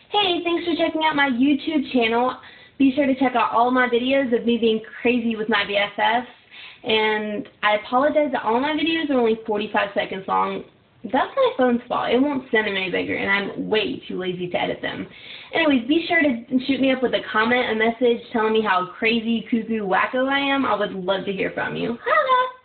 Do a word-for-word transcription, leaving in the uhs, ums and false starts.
Hey, thanks for checking out my YouTube channel. Be sure to check out all my videos of me being crazy with my B F Fs. And I apologize that all my videos are only forty-five seconds long. That's my phone's fault. It won't send them any bigger, and I'm way too lazy to edit them. Anyways, be sure to shoot me up with a comment, a message telling me how crazy, cuckoo, wacko I am. I would love to hear from you. Holla!